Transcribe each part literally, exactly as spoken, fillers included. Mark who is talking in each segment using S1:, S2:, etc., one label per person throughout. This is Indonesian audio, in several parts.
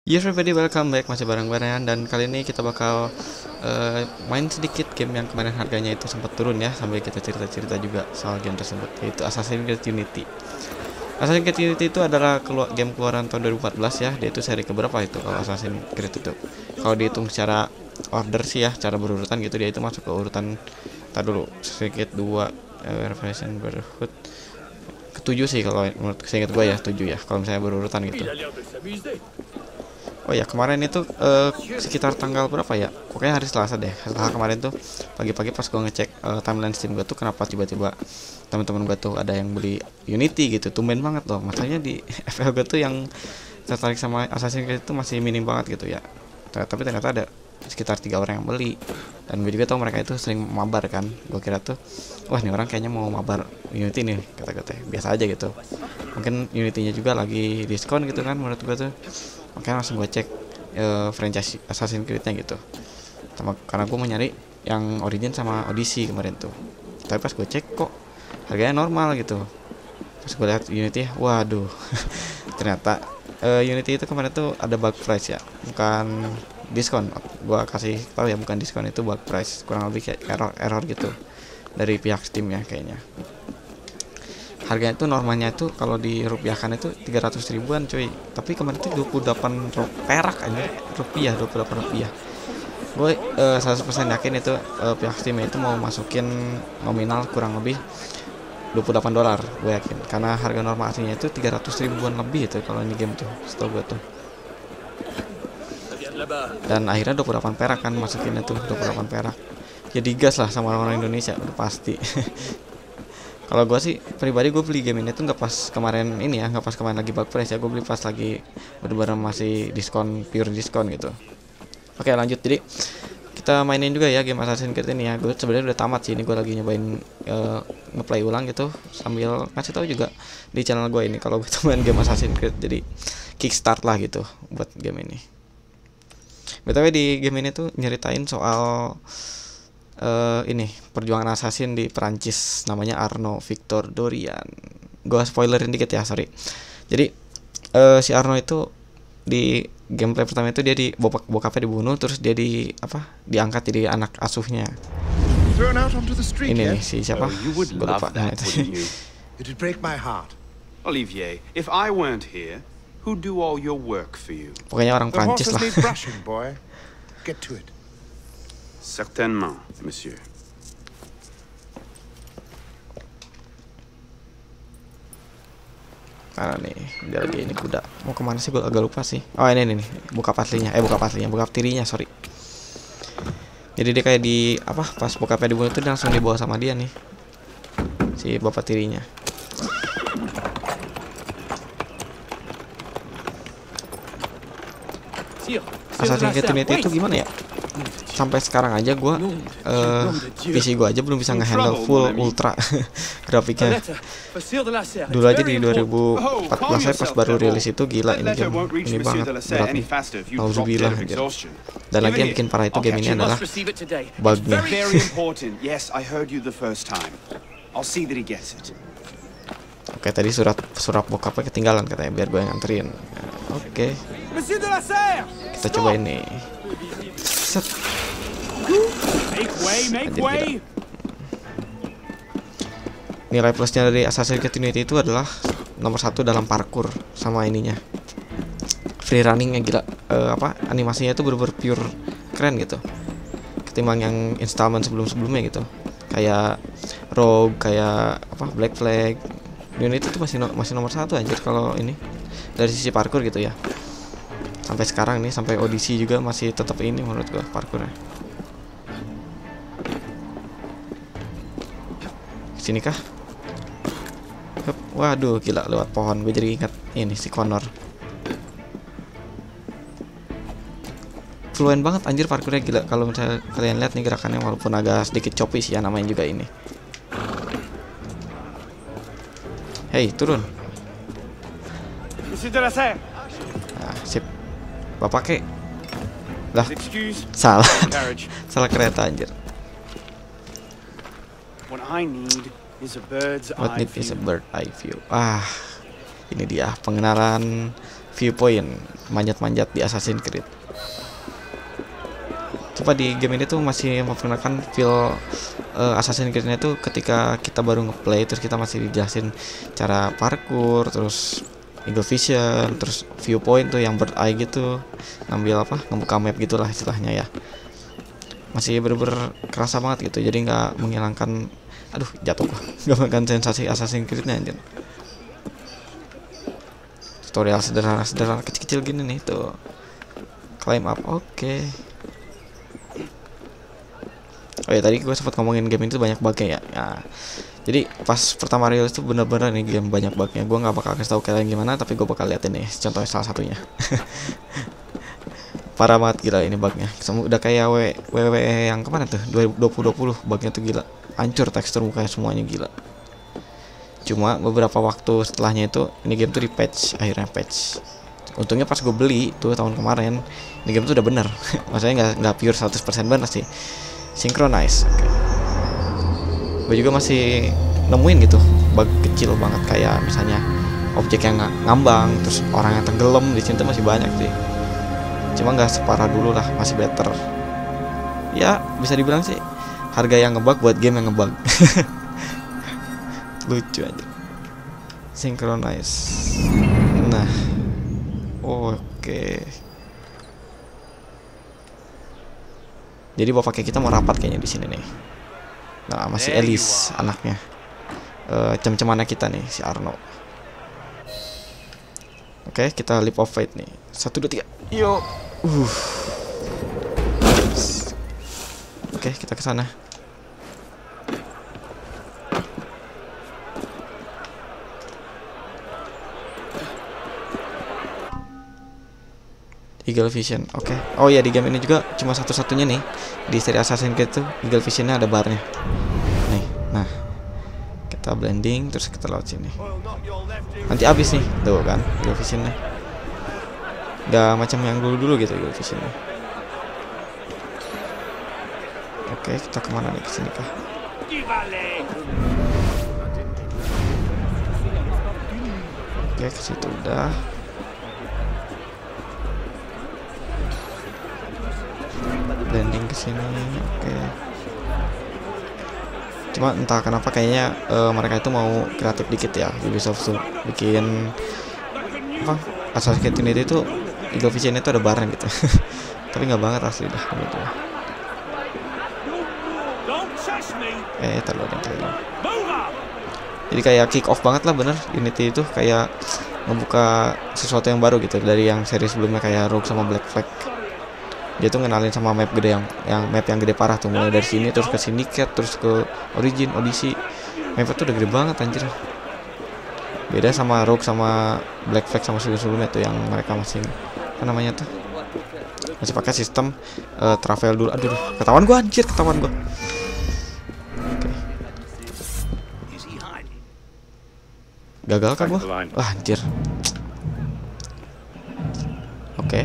S1: Yes everybody, welcome back, masih bareng Barean. Dan kali ini kita bakal uh, main sedikit game yang kemarin harganya itu sempat turun ya, sambil kita cerita-cerita juga soal game tersebut, yaitu Assassin's Creed Unity. Assassin's Creed Unity itu adalah keluar, game keluaran tahun dua ribu empat belas ya. Dia itu seri keberapa itu kalau Assassin's Creed itu? Kalau dihitung secara order sih ya, cara berurutan gitu, dia itu masuk ke urutan, tar dulu, Assassin's Creed dua, uh, Revelation, Brotherhood, ketujuh sih kalau menurut seingat gue ya, tujuh ya kalau misalnya berurutan gitu. Oh ya, kemarin itu uh, sekitar tanggal berapa ya? Pokoknya hari Selasa deh. Setelah kemarin tuh pagi-pagi pas gue ngecek uh, timeline Steam gue tuh, kenapa tiba-tiba teman-teman gue tuh ada yang beli Unity gitu. Tumben banget loh. Masalahnya di F L gue tuh yang tertarik sama Assassin's Creed itu masih minim banget gitu ya. Tapi ternyata ada sekitar tiga orang yang beli. Dan gue juga tahu mereka itu sering mabar kan. Gue kira tuh, wah ini orang kayaknya mau mabar Unity nih, kata-kata biasa aja gitu. Mungkin Unity-nya juga lagi diskon gitu kan menurut gue tuh. Makanya langsung gue cek uh, franchise Assassin's Creed-nya gitu. Sama, karena gue mau nyari yang Origin sama Odyssey kemarin tuh. Tapi pas gue cek kok harganya normal gitu. Pas gue lihat Unity, waduh. Ternyata uh, Unity itu kemarin tuh ada bug price ya, bukan diskon. Gue kasih tahu ya, bukan diskon, itu bug price. Kurang lebih kayak error error gitu dari pihak Steam ya kayaknya. Harganya itu normalnya itu kalau dirupiahkan itu tiga ratus ribuan cuy, tapi kemarin itu dua puluh delapan perak aja, rupiah, dua puluh delapan rupiah. Gue uh, seratus persen yakin itu uh, pihak Steam itu mau masukin nominal kurang lebih dua puluh delapan dolar, gue yakin, karena harga normal aslinya itu tiga ratus ribuan lebih itu kalau ini game tuh, setahu gue tuh. Dan akhirnya dua puluh delapan perak kan masukinnya tuh, dua puluh delapan perak. Jadi gas lah sama orang-orang Indonesia udah pasti. Kalau gue sih pribadi, gue beli game ini tuh nggak pas kemarin ini ya, nggak pas kemarin lagi bug price ya. Gue beli pas lagi bener-bener masih diskon, pure diskon gitu. Oke lanjut, jadi kita mainin juga ya game Assassin's Creed ini ya. Gue sebenarnya udah tamat sih, ini gue lagi nyobain uh, ngeplay ulang gitu, sambil ngasih tahu juga di channel gue ini kalau gue tuh main game Assassin's Creed. Jadi kickstart lah gitu buat game ini. B T W di game ini tuh nyeritain soal Uh, ini perjuangan assassin di Perancis, namanya Arnaud Victor Dorian. Gue spoilerin dikit ya, sorry. Jadi uh, si Arnaud itu di gameplay pertama itu dia di bokap bokapnya dibunuh, terus dia di apa diangkat jadi anak asuhnya. Ini nih si siapa? Gue lupa.
S2: It'd break my heart. Olivier, if I weren't here, who'd do all your work for you?
S1: Pokoknya orang Perancis lah.
S2: Brushing, boy. Get to it. Certainement, monsieur.
S1: Karena nih dia lagi ini kuda. Mau kemana sih, gue agak lupa sih. Oh ini nih, buka paslinya. Eh buka paslinya, buka tirinya, sorry. Jadi dia kayak di apa? Pas bokapnya dibunuh itu dia langsung dibawa sama dia nih, si bapak tirinya. Assassin's Creed Unity itu gimana ya? Sampai sekarang aja gue uh, P C gue aja belum bisa ngehandle full ultra grafiknya. Dulu aja di dua ribu empat belas saya pas baru rilis itu, gila ini game ini banget berat nih, auzubillah anjir. Dan lagi yang bikin parah itu game ini adalah bugnya. Oke, tadi surat surat bokapnya ketinggalan katanya, biar gue yang nganterin. Oke, kita coba ini. Set. Anjir, nilai plusnya dari Assassin's Creed Unity itu adalah nomor satu dalam parkour sama ininya, free runningnya gila. Uh, apa animasinya itu bener-bener pure keren gitu, ketimbang yang installment sebelum-sebelumnya gitu, kayak Rogue, kayak apa Black Flag. Unity itu masih no masih nomor satu anjir kalau ini dari sisi parkour gitu ya. Sampai sekarang nih, sampai Odyssey juga masih tetap ini menurut gua parkurnya. Sini kah? Hup, waduh gila, lewat pohon. Gue jadi ingat ini si Connor. Fluent banget anjir parkurnya, gila. Kalau misalnya kalian lihat nih gerakannya, walaupun agak sedikit choppy sih ya, namanya juga ini. Hei, turun. Nah, sip. Bapak kek lah, salah salah kereta anjir. What need is a bird eye view. Ah, ini dia pengenalan viewpoint, manjat-manjat di Assassin's Creed. Coba di game ini tuh masih memperkenalkan feel uh, Assassin's Creed-nya tuh ketika kita baru ngeplay, terus kita masih dijelasin cara parkour, terus eagle vision, terus viewpoint tuh yang bird eye gitu, ngambil apa, ngebuka map gitulah istilahnya ya. Masih bener-bener kerasa banget gitu, jadi nggak menghilangkan, aduh jatuh gua, nggak menghilangkan sensasi Assassin's Creed-nya anjir. Tutorial sederhana-sederhana kecil-kecil gini nih tuh, climb up, oke. Okay. Oh ya, tadi gue sempat ngomongin game itu banyak bugnya ya. Nah, jadi pas pertama rilis itu bener-bener nih game banyak bugnya. Gue nggak bakal kasih tahu kalian gimana, tapi gue bakal liatin nih contohnya salah satunya. Parah banget gila ini bugnya. Udah kayak W W yang kemana tuh dua ribu dua puluh, bugnya tuh gila. Hancur tekstur mukanya semuanya gila. Cuma beberapa waktu setelahnya itu ini game tuh di patch, akhirnya patch. Untungnya pas gue beli tuh tahun kemarin, ini game tuh udah bener. Maksudnya nggak nggak pure seratus persen bener sih. Synchronize. Okay. Gue juga masih nemuin gitu bug kecil banget, kayak misalnya objek yang ngambang, terus orang yang tenggelam di sini tuh masih banyak sih. Cuma nggak separah dulu lah, masih better. Ya bisa dibilang sih harga yang ngebug buat game yang ngebug. Lucu aja. Synchronize. Nah, oke. Okay. Jadi bapak kita mau rapat kayaknya di sini nih. Nah, masih Elise anaknya. Uh, cem-cemannya kita nih si Arno. Oke, okay, kita leap of faith nih. Satu dua tiga. Yo. Uh. Oke, okay, kita ke sana. Eagle Vision, oke. Okay. Oh ya, di game ini juga cuma satu-satunya nih di seri Assassin's Creed tuh Eagle Visionnya ada barnya. Nih, nah kita blending terus kita lewat sini. Nanti abis nih, tuh kan Eagle Visionnya. Gak macam yang dulu-dulu gitu Eagle Visionnya. Oke, okay, kita kemana nih, kesini kah? Oke, okay, ke situ udah. Blending ke sini, oke. Okay. Cuma entah kenapa kayaknya uh, mereka itu mau kreatif dikit ya, Ubisoft tuh bikin apa? Assassin's Creed Unity itu Eagle Vision itu ada bareng gitu. Tapi nggak banget asli dah gitu. Eh, terlalu ada yang Jadi kayak kick off banget lah bener Unity itu, kayak membuka sesuatu yang baru gitu dari yang seri sebelumnya kayak Rogue sama Black Flag. Dia tuh ngenalin sama map gede yang yang map yang gede parah tuh, mulai dari sini terus ke Syndicate terus ke Origin, Odyssey. Map tuh udah gede banget anjir. Beda sama Rogue sama Black Flag sama sebelum-sebelumnya tuh yang mereka masih apa namanya tuh? Masih pakai sistem uh, travel dulu. Aduh, ketahuan gua anjir, ketahuan gua. Oke. Gagal kan gua? Wah, anjir. Oke.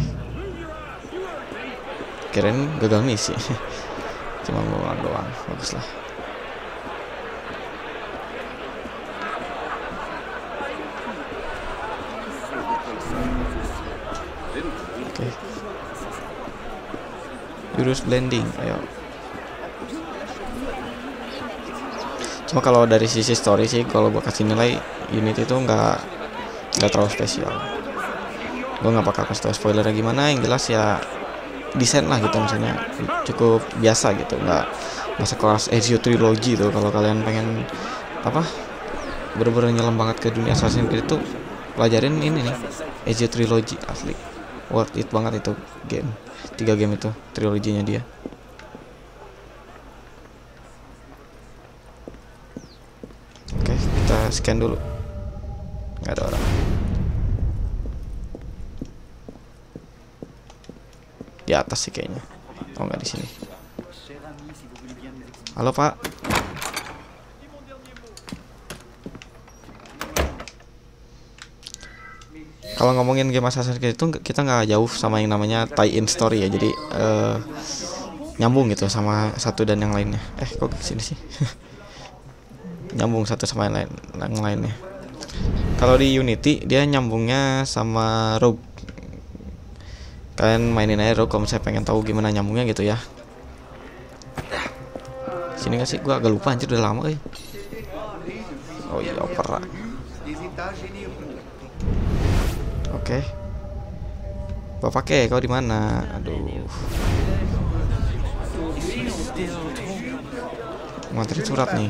S1: Kirain gagal misi. Cuma ngomong doang, bagus lah. Oke. Okay. Jurus blending, ayo. Cuma kalau dari sisi story sih, kalau gua kasih nilai Unity itu nggak nggak terlalu spesial. Gua nggak bakal kasih tau spoilernya gimana, yang jelas ya desain lah gitu, misalnya cukup biasa gitu, nggak nggak sekelas Ezio Trilogy tuh. Kalau kalian pengen apa bener-bener nyelam banget ke dunia Assassin's Creed itu, pelajarin ini nih Ezio Trilogy, asli worth it banget itu game, tiga game itu triloginya dia. Oke, kita scan dulu, nggak ada orang. Di atas sih kayaknya. Oh, nggak di sini. Halo Pak. Kalau ngomongin game Assassin's Creed itu kita nggak jauh sama yang namanya tie-in story ya. Jadi uh, nyambung gitu sama satu dan yang lainnya. Eh kok kesini sih? Nyambung satu sama yang lain, yang lainnya. Kalau di Unity dia nyambungnya sama Rogue. Kalian mainin aja Rogue kalau misalnya pengen tahu gimana nyambungnya gitu ya. Sini gak sih? Gua agak lupa anjir, udah lama eh. Oh iya, opera. Oke. Okay. Gua pakai, kau di mana? Aduh. Nganterin surat nih.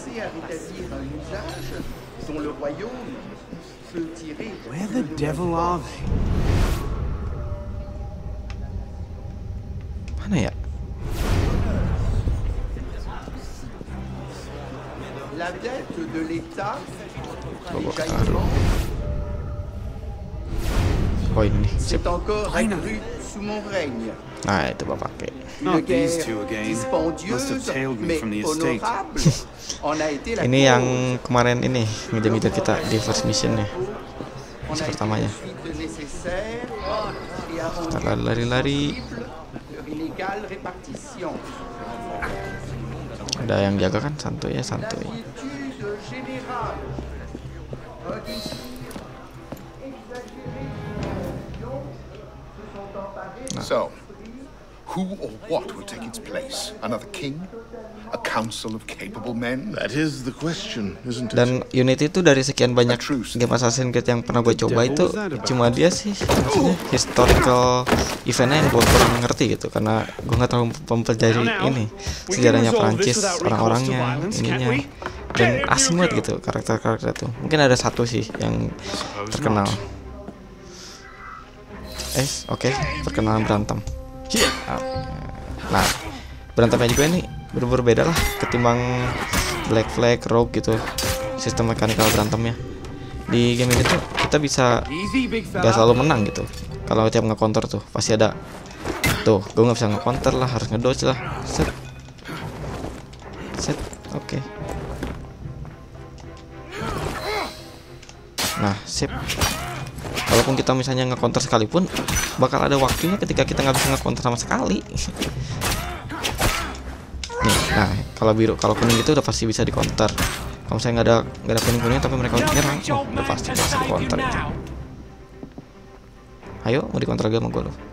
S2: Where the devil are they?
S1: Mana ya?
S3: La dette de l'État
S1: oh ini
S3: c'est encore accru sous mon règne.
S1: Nah itu bapak pakai.
S2: Not these two again. Must have tailed me from the estate.
S1: Ini yang kemarin ini ngejar-ngejar kita di first mission nih. Misi pertamanya. Kita lari-lari. Ada yang jaga kan, santuy ya, santuy.
S4: So, who or what will take its place? Another king? A council of capable men?
S5: That is the question, isn't it?
S1: Dan Unity itu dari sekian banyak game Assassin's Creed yang pernah gue coba itu cuma dia sih maksudnya historical eventnya yang gue kurang ngerti gitu, karena gue nggak terlalu mempelajari ini sejarahnya Prancis, orang-orangnya, ininya, dan asing banget gitu karakter-karakter itu. Mungkin ada satu sih yang terkenal. Eh, oke, okay. Perkenalan berantem. Nah, berantemnya juga ini berbeda lah ketimbang Black Flag, Rogue gitu. Sistem mekanikal berantemnya di game ini tuh kita bisa gak selalu menang gitu. Kalau tiap nge-counter tuh pasti ada tuh, gue nggak bisa nge-counter lah, harus ngedodge lah. Set, set, oke. Okay. Nah, sip. Walaupun kita misalnya nge-counter sekalipun, bakal ada waktunya ketika kita nggak bisa nge-counter sama sekali. Nih, nah kalau biru, kalau kuning itu udah pasti bisa di-counter. Kalau misalnya nggak ada nggak ada kuning kuningnya tapi mereka nyerang, oh, udah pasti bisa di-counter itu. Ayo, mau di-counter lagi sama gue loh.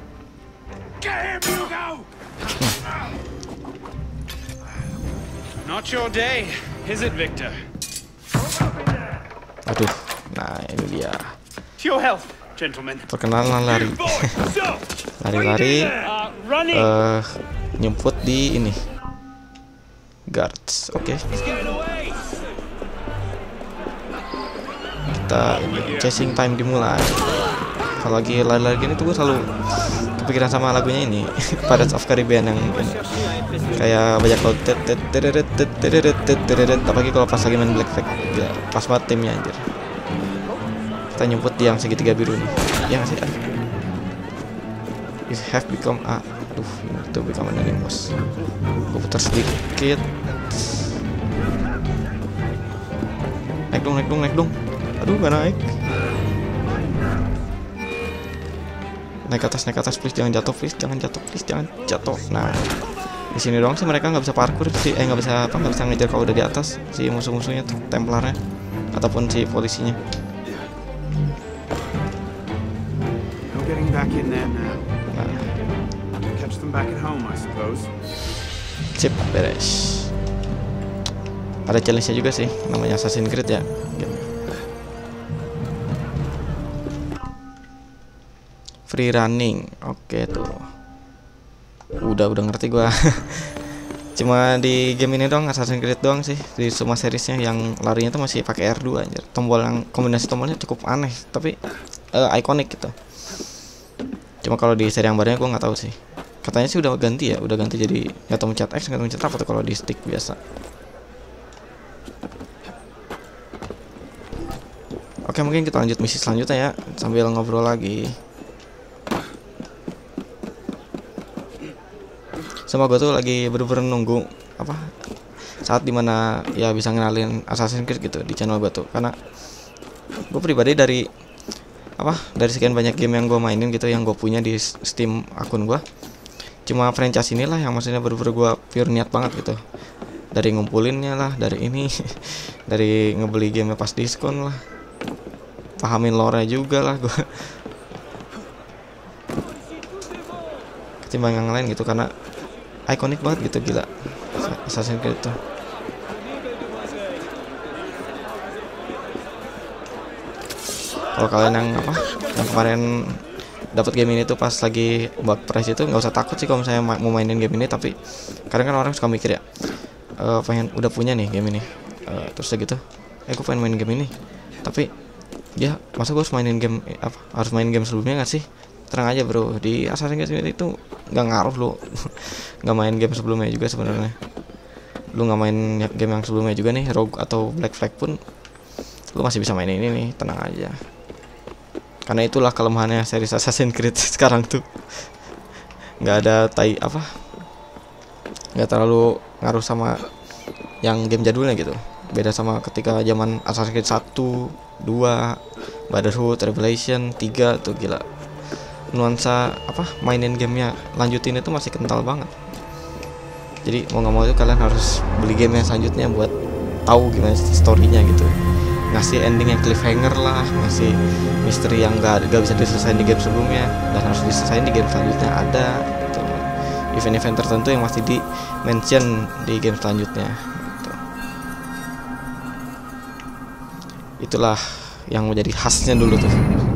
S1: Hmm.
S2: Not your day, is it, Victor?
S1: Aduh, nah ini dia.
S2: Your health, gentlemen.
S1: Perkenalan lari, lari-lari, uh, nyemput di ini guards, oke. Okay. Kita ini, chasing time dimulai. Kalau lagi lari-lari gini tuh gue selalu kepikiran sama lagunya ini, Pirates of Caribbean yang ini, kayak banyak laut, apalagi kalau pas lagi main Black Flag, pas banget timnya anjir. Kita nyemput di yang segitiga biru nih, ya nggak sih? You have become a, aduh, itu become anonymous. Gue putar sedikit. Naik dong, naik dong, naik dong. Aduh, nggak naik. Naik ke atas, naik ke atas, please jangan jatuh, please jangan jatuh, please jangan jatuh. Nah, di sini doang sih mereka nggak bisa parkour sih, eh nggak bisa apa, nggak bisa ngejar kalau udah di atas si musuh-musuhnya tuh, Templarnya ataupun si polisinya.
S2: Back in there now. Catch them back at home, I suppose.
S1: Sip, beres. Ada challenge-nya juga sih, namanya Assassin's Creed ya. Free running, oke tuh. Udah udah ngerti gua. Cuma di game ini doang, Assassin's Creed doang sih di semua seriesnya yang larinya tuh masih pakai R dua anjir. Tombol yang kombinasi tombolnya cukup aneh, tapi uh, ikonik gitu. Cuma kalau di seri yang barunya gue nggak tahu sih. Katanya sih udah ganti ya, udah ganti jadi nggak tahu mencet X, nggak tahu mencet apa tuh kalau di stick biasa. Oke, mungkin kita lanjut misi selanjutnya ya sambil ngobrol lagi. Sama gue tuh lagi bener-bener nunggu apa saat dimana ya bisa ngenalin Assassin's Creed gitu di channel gue tuh, karena gue pribadi dari apa dari sekian banyak game yang gue mainin gitu, yang gue punya di Steam akun gue, cuma franchise inilah yang maksudnya bener-bener gue pure niat banget gitu, dari ngumpulinnya lah, dari ini dari ngebeli game pas diskon lah, pahamin lore juga lah gue ketimbang yang lain gitu, karena ikonik banget gitu, gila Assassin's Creed itu. Kalau kalian yang apa yang kemarin dapat game ini tuh pas lagi bug price itu, nggak usah takut sih kalau misalnya ma mau mainin game ini. Tapi kadang kan orang suka mikir ya, e, pengen udah punya nih game ini, e, terus gitu, eh gue pengen main game ini, tapi ya masa gue harus mainin game apa harus main game sebelumnya nggak sih? Tenang aja bro, di Assassin's Creed itu nggak ngaruh lo nggak main game sebelumnya juga sebenarnya. Lu nggak main game yang sebelumnya juga nih, Rogue atau Black Flag pun lu masih bisa main ini nih, tenang aja. Karena itulah kelemahannya series Assassin's Creed sekarang tuh, nggak ada tai apa, nggak terlalu ngaruh sama yang game jadulnya gitu. Beda sama ketika zaman Assassin's Creed satu, dua, Brotherhood, Revelation, tiga tuh gila. Nuansa apa mainin gamenya lanjutin itu masih kental banget. Jadi mau nggak mau itu kalian harus beli game yang selanjutnya buat tahu gimana storynya gitu. Ngasih ending yang cliffhanger lah, ngasih misteri yang gak, gak bisa diselesain di game sebelumnya dan harus diselesain di game selanjutnya ada gitu. Event-event tertentu yang masih di mention di game selanjutnya gitu. Itulah yang menjadi khasnya dulu tuh.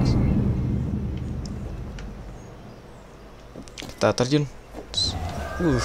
S1: Kita terjun uh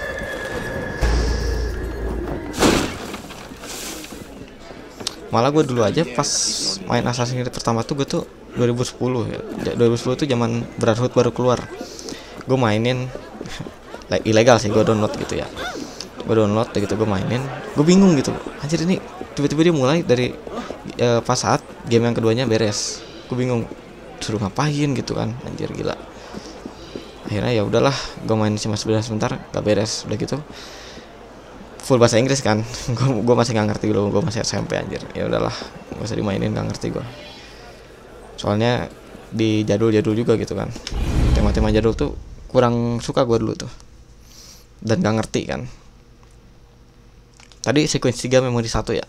S1: malah gue dulu aja pas main Assassin's Creed pertama tuh gue tuh dua ribu sepuluh ya. dua ribu sepuluh tuh zaman Brotherhood baru keluar. Gue mainin ilegal sih, gue download gitu ya. Gue download gitu, gue mainin. Gue bingung gitu. Anjir ini tiba-tiba dia mulai dari uh, pas saat game yang keduanya beres. Gue bingung suruh ngapain gitu kan. Anjir gila. Akhirnya ya udahlah, gue main cuma sebentar, gak beres. Udah gitu full bahasa Inggris kan, gue masih nggak ngerti dulu, gue masih S M P anjir. Ya udahlah, nggak usah dimainin, nggak ngerti gue. Soalnya di jadul-jadul juga gitu kan, tema-tema jadul tuh kurang suka gue dulu tuh, dan nggak ngerti kan. Tadi sequence tiga memori satu ya,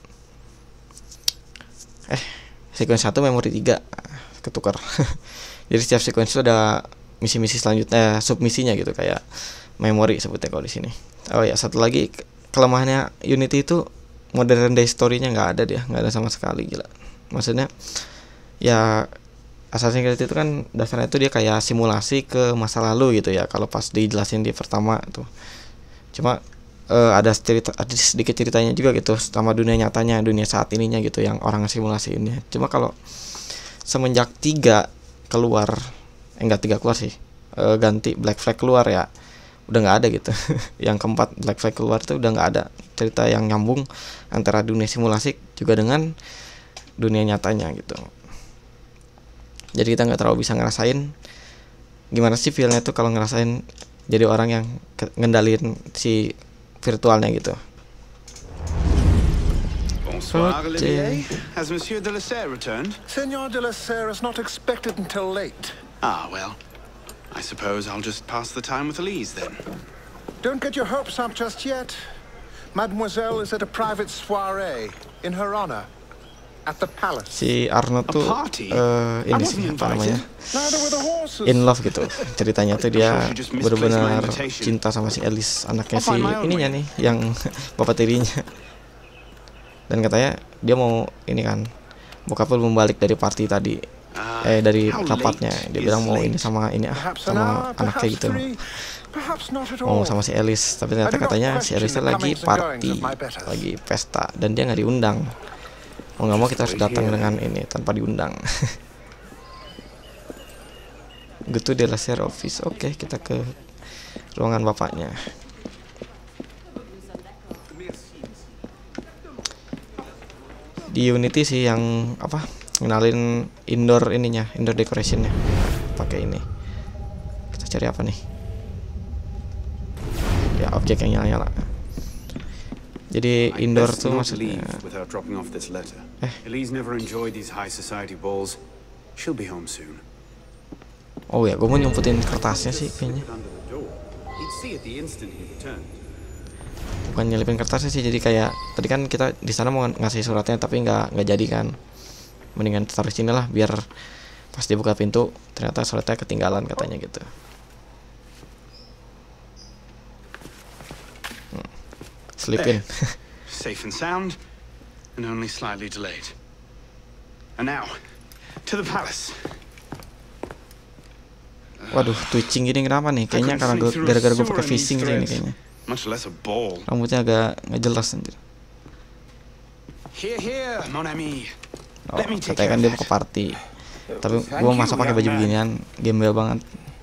S1: eh sequence satu memori tiga, ketukar. Jadi setiap sequence itu ada misi-misi selanjutnya, submisinya gitu, kayak memori sebutnya kalau di sini. Oh ya, satu lagi kelemahannya Unity itu modern day story-nya nggak ada dia, nggak ada sama sekali, gila. Maksudnya ya Assassin's Creed itu kan dasarnya itu dia kayak simulasi ke masa lalu gitu ya, kalau pas dijelasin di pertama tuh. Cuma uh, ada cerita, ada sedikit ceritanya juga gitu sama dunia nyatanya, dunia saat ininya gitu yang orang simulasiinnya. Cuma kalau semenjak tiga keluar, eh, enggak tiga keluar sih, uh, ganti Black Flag keluar ya, udah nggak ada gitu. Yang keempat Black Flag keluar tuh udah nggak ada cerita yang nyambung antara dunia simulasi juga dengan dunia nyatanya gitu. Jadi kita nggak terlalu bisa ngerasain gimana sih feelnya tuh kalau ngerasain jadi orang yang ngendalin si virtualnya gitu.
S2: Bonsoir, Olivier. Has Monsieur de la Serre returned?
S4: Senor de la Serre is not expected until late.
S2: Ah, well, I suppose I'll just pass the time with Elise then.
S4: Don't get your hopes up just yet. Mademoiselle is at a private soirée in her honor at the palace.
S1: Si Arno tuh uh, ini sih apa namanya, in love gitu ceritanya tuh. Dia benar-benar cinta sama si Elise, anaknya si ininya nih yang bapak tirinya. Dan katanya dia mau ini kan, bokapnya belum balik dari party tadi, eh dari rapatnya. Dia bilang mau ini sama ini ah sama anaknya gitu, mau sama si Elise. Tapi ternyata katanya si Elise lagi party, lagi pesta, dan dia nggak diundang. Mau nggak mau kita harus datang dengan ini tanpa diundang. Gitu de la Serre office. Oke, kita ke ruangan bapaknya. Di Unity sih yang apa, ngenalin indoor ininya, indoor decorationnya pakai ini. Kita cari apa nih? Ya, objek yang nyala-nyala. Jadi indoor tuh maksudnya eh
S2: Elise never enjoyed these high society balls. She'll be home soon.
S1: Oh ya, gue mau nyumputin kertasnya sih kayaknya. Bukan nyelipin kertasnya sih, jadi kayak tadi kan kita di sana mau ngasih suratnya tapi nggak nggak jadi kan. mendingan taruh sini lah biar pas dia buka pintu ternyata slotnya ketinggalan katanya gitu. hmm. Sleep in.
S2: Safe and sound and only slightly delayed. And now to the palace.
S1: Waduh, twitching gini kenapa nih? Kayaknya karena gara-gara gue pakai fishing sih ini kayaknya. Rambutnya agak nggak jelas anjir. Oh, katanya kan dia mau ke party. Tapi gue masa pakai baju beginian, gembel banget.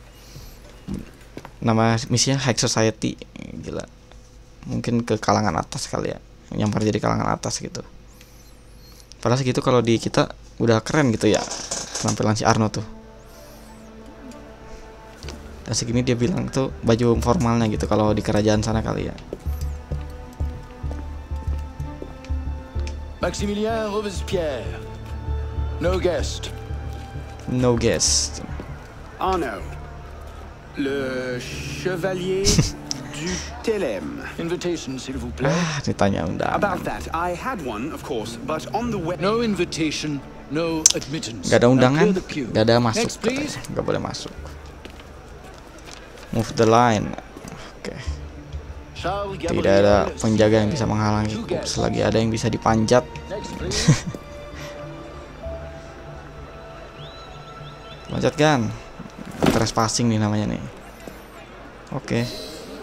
S1: Nama misinya High Society, gila. Mungkin ke kalangan atas kali ya, nyampar jadi kalangan atas gitu. Padahal segitu kalau di kita udah keren gitu ya, penampilan si Arno tuh. Dan segini dia bilang tuh baju formalnya gitu kalau di kerajaan sana kali ya.
S6: Maximilien Robespierre, no guest.
S1: No guest.
S2: Arno, le chevalier du Thelem.
S6: Invitation, s'il vous plaît.
S1: Ah, ditanya undangan.
S2: About that, I had one, of course, but on the way.
S6: No invitation, no admittance.
S1: Gak ada undangan, gak ada masuk. Gak boleh masuk. Move the line. Oke. Okay. Tidak ada penjaga yang bisa menghalangi selagi ada yang bisa dipanjat. Panjat kan? Trespassing nih namanya nih. Oke. Okay.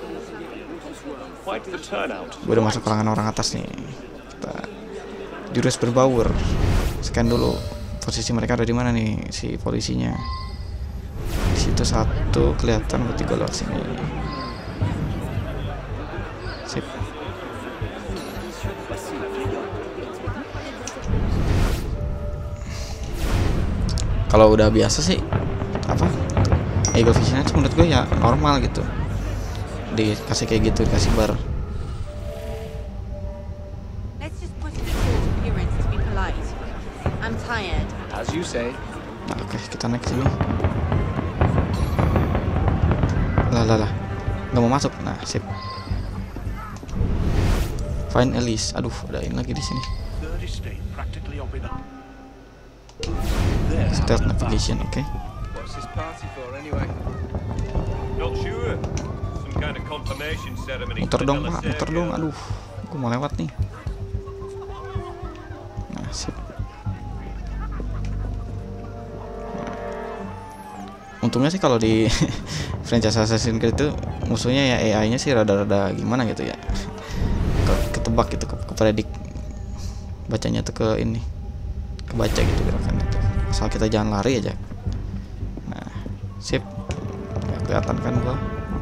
S1: Gue udah masuk kalangan orang atas nih. Kita jurus berbaur. Scan dulu posisi mereka ada di mana nih si polisinya. Di situ satu kelihatan, berarti gue lewat sini. Sip. Kalau udah biasa sih apa eagle visionnya tuh menurut gue ya normal gitu, dikasih kayak gitu, dikasih bar. Nah, oke okay, kita naik sini. Lah lah lah nggak mau masuk. Nah sip. Find Elise. Aduh, ada ini lagi di sini. Stealth navigation, oke. Okay. Muter dong pak, muter dong. Aduh, gue mau lewat nih. Nah, sip. Untungnya sih kalau di franchise Assassin's Creed itu musuhnya ya A I-nya sih rada-rada gimana gitu ya. Ketebak gitu, ke kepredik. Bacanya tuh ke ini. Kebaca gitu gerakannya tuh. Asal kita jangan lari aja. Nah, sip. Ya, kelihatan kan gua.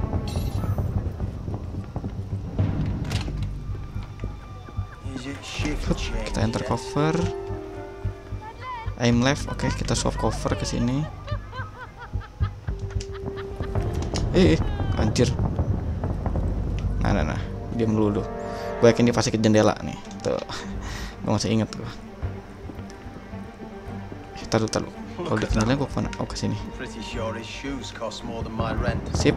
S1: Hup, kita enter cover. Aim left, oke, okay, kita swap cover ke sini. Eh, eh, anjir. Nah, nah, nah, diam dulu. Gue yakin dia pasti ke jendela nih. Tuh, gue masih inget gua. Taruh, taruh. Kalau di kenalnya gue kemana? Oh, ke sini. Sip.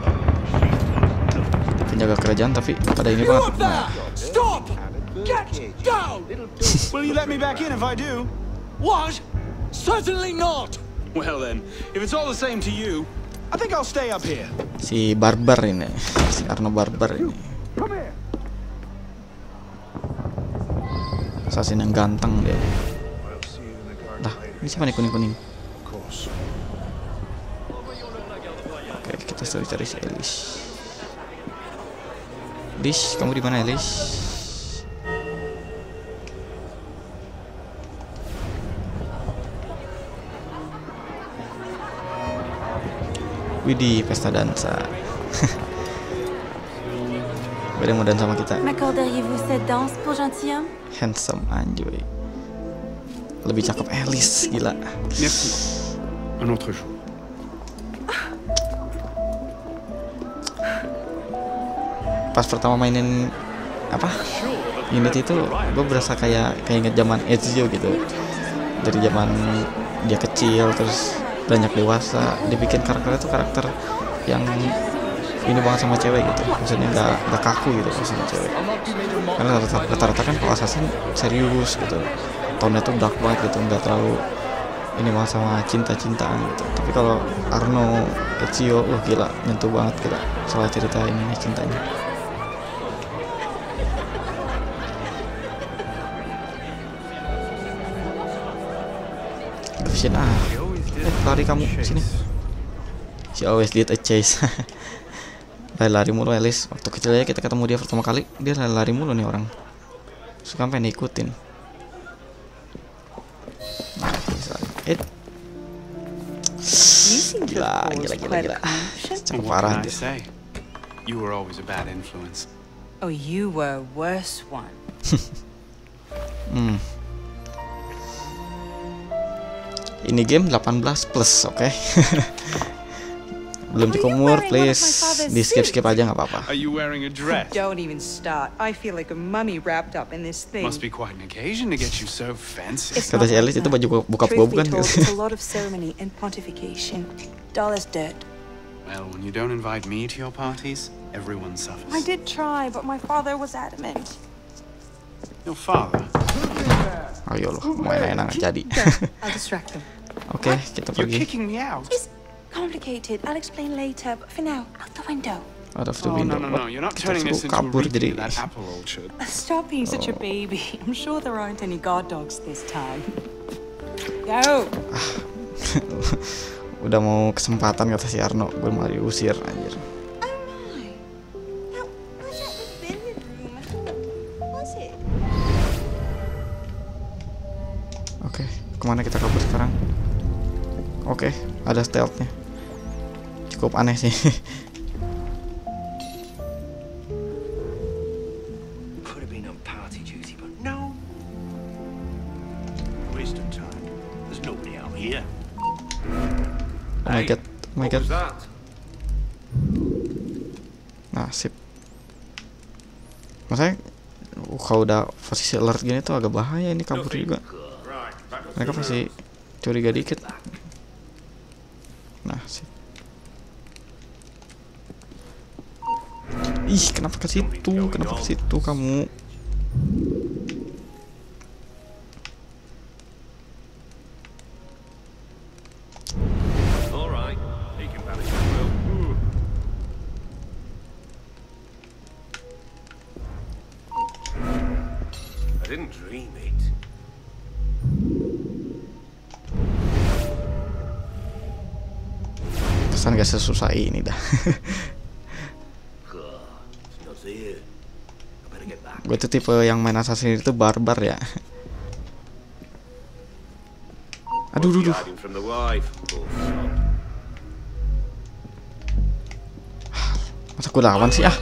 S1: Penjaga kerajaan tapi pada ini banget. Nah.
S6: Stop! Get down!
S2: Will you let me back in if I do?
S6: What? Certainly not!
S2: Well then, if it's all the same to you, I think I'll stay up here.
S1: Si Barbar ini, si Arno Barbar ini. Assassin yang ganteng dia. Dah, ini siapa nih kuning-kuning? Oke, kita sudah cari si Elise. Elise, kamu di mana Elise? Widih, pesta dansa. Gak ada yang mau dansa sama kita.
S7: M'accorderiez-vous cette danse pour gentilhomme?
S1: Handsome anjoy. Lebih cakep Elise, gila.
S2: Merci. Un autre jour.
S1: Pas pertama mainin apa? Unity itu gue berasa kayak kayak inget zaman Ezio gitu. Dari zaman dia kecil terus banyak dewasa, dibikin karakternya tuh karakter yang ini banget sama cewek gitu, maksudnya nggak nggak kaku gitu sama cewek. Karena rata-rata kan kalau assassin serius gitu, tonnya tuh dark banget gitu, nggak terlalu ini banget sama cinta-cintaan gitu. Tapi kalau Arno Ezio, wah gila, nyentuh banget gila soal cerita ini nih, cintanya. Gavin, ah, eh lari kamu sini. She always did a chase. Lari-lari mulu Alice. Waktu kecil aja kita ketemu dia pertama kali, dia lari-lari mulu nih orang. Suka pengen ikutin. Nah, eh. Gila, gila, gila, gila. Cakep parah.
S2: You were always a bad influence.
S8: Oh, you were a worse one.
S1: Hmm. Ini game delapan belas plus, oke? Okay? Belum cukup umur, please. Di skip-skip aja nggak apa-apa.
S2: Are you wearing a dress?
S8: Don't even start. I feel like a mummy wrapped up in this thing.
S2: Must be quite an occasion to get you so fancy.
S1: Kata si Alice itu baju bokap gue bukan?
S8: It's a lot of ceremony and pontification. Dull as dirt.
S2: Well, when you don't invite me to your parties, everyone suffers.
S8: I did try, but my father was adamant.
S2: Your father?
S1: Ayo loh, mau enak-enak jadi.
S8: I'll distract them.
S1: Oke, kita
S2: You're
S1: pergi.
S2: kicking me out.
S7: It's complicated. I'll explain later, but for now, out the window.
S1: Out of the
S2: Oh,
S1: window.
S2: no, no, no. You're not
S1: Kita
S2: turning
S1: suruh
S2: this into a
S1: kabur
S2: repeat
S1: jadi.
S2: of that apple orchard.
S8: Stop being such a baby. I'm sure there aren't any guard dogs this time. Go!
S1: Udah mau kesempatan kata si Arno, gue mau diusir anjir. Oke, kemana kita kabur sekarang? Oke, ada stealth-nya. Cukup aneh sih.
S6: Could have been on party duty, but no. Wasted time. There's nobody out here.
S1: Oh my god, oh my god. Nah, sip. Maksudnya uh, kalau udah posisi alert gini tuh agak bahaya ini kabur juga. Mereka pasti curiga dikit. Nah, sip. Ih, kenapa ke situ? Kenapa ke situ kamu?
S6: Didn't dream it.
S1: Pesan gak sesusah ini dah. Gue tuh tipe yang main assassin itu barbar ya. Aduh, duh, duh. Masa gue lawan sih ah.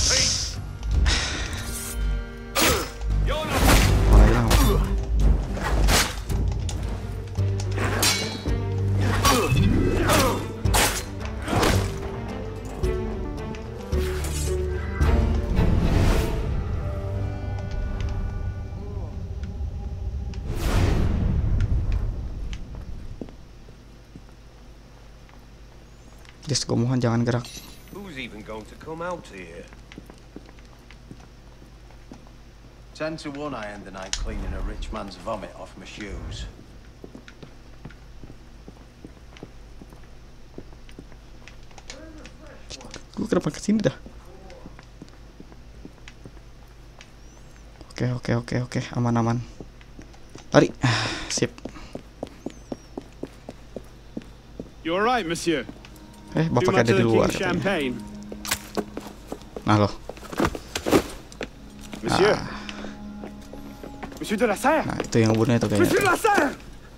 S1: Just gue mohon jangan gerak.
S6: Who's even going to come out here?
S3: Ten to one I end the night cleaning a rich man's vomit off my shoes.
S1: Gue kenapa kesini dah? Oke oke oke oke aman-aman. Lari, sip.
S2: You all right, monsieur?
S1: Eh, bapak ada di luar. Nah loh.
S2: Monsieur.
S1: Ah.
S2: Monsieur de la Serre.
S1: Nah itu yang ngebunuhnya tuh kayaknya.
S2: Monsieur de la Serre.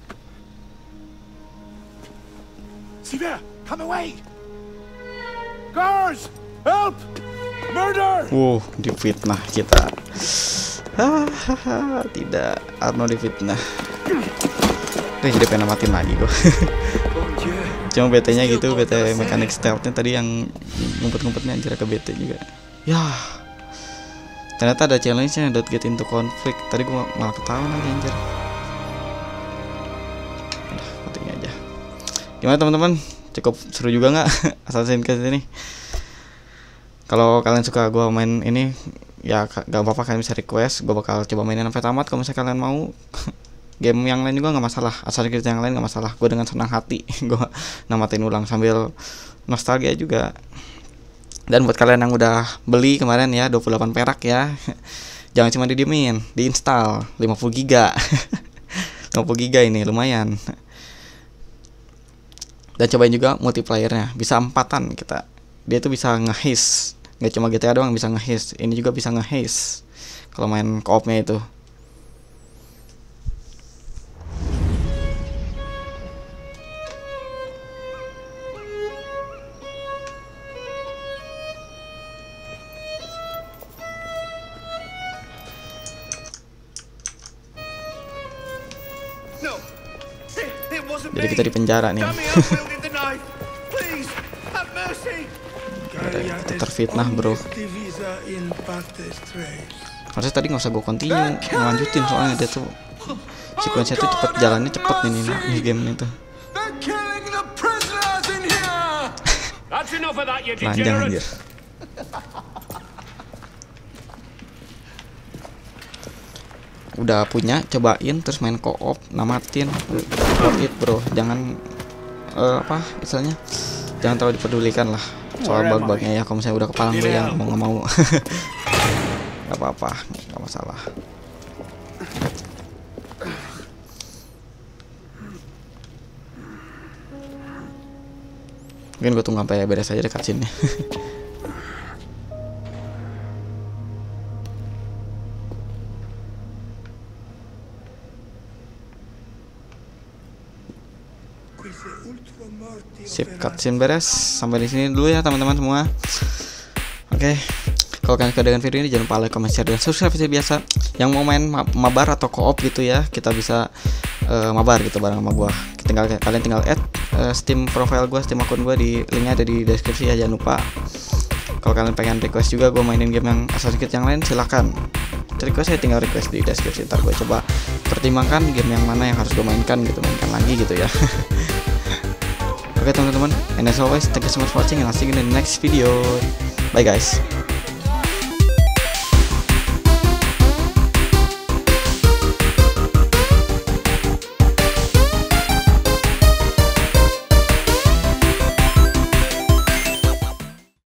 S6: Sylvain, come away! Guards, help! Murder!
S1: Wow, difitnah kita. Hahaha, tidak, Arno difitnah. Udah jadi pengen matiin lagi gue. Cuma B T-nya gitu, B T mekanik stealth-nya tadi yang ngumpet-ngumpetnya anjir ke B T juga. Ya. Ternyata ada challenge-nya don't get into conflict. Tadi gue malah ketahuan lagi anjir. Udah, matiin aja. Gimana teman-teman? Cukup seru juga nggak Assassin's Creed ini? Kalau kalian suka gue main ini ya gak apa-apa, kalian bisa request, gue bakal coba mainin sampai tamat. Kalau misalnya kalian mau game yang lain juga nggak masalah, Assassin's Creed yang lain nggak masalah, gue dengan senang hati gue namatin ulang sambil nostalgia juga. Dan buat kalian yang udah beli kemarin ya dua puluh delapan perak ya, jangan cuma didiemin, diinstal lima puluh giga lima puluh giga ini lumayan. Dan cobain juga multiplayernya, bisa empatan kita, dia tuh bisa nge-haze, nggak cuma G T A doang bisa nge-haze, ini juga bisa nge-haze kalau main co-opnya itu. Jadi kita di penjara nih. Kita terfitnah bro. Harusnya tadi nggak usah gue continue, ngelanjutin soalnya dia tuh sequence-nya tuh cepet, jalannya cepet ini nih game itu. Lanjang anjir. Udah punya, cobain terus main co-op, namatin, worth it bro. Jangan uh, apa istilahnya, jangan terlalu dipedulikan lah soal bug-bugnya ya. Kalau misalnya udah kepalang gue yang mau nggak mau nggak apa-apa, nggak masalah. Mungkin gue tunggu sampai beres aja deh cutscene-nya. Sip, cutscene beres. Sampai di sini dulu ya teman-teman semua. Oke. Okay. Kalau kalian suka dengan video ini jangan lupa like, comment, share, dan subscribe seperti biasa. Yang mau main mabar atau co-op gitu ya, kita bisa uh, mabar gitu bareng sama gua. Tinggal kalian tinggal add uh, Steam profile gua, Steam akun gua, di linknya ada di deskripsi ya, jangan lupa. Kalau kalian pengen request juga gua mainin game yang Assassin's Creed yang lain, silakan. Request saya tinggal request di deskripsi, ntar gue coba pertimbangkan game yang mana yang harus gue mainkan gitu, mainkan lagi gitu ya. Oke teman-teman, and as always, thank you so much for watching and I'll see you in the next video. Bye guys.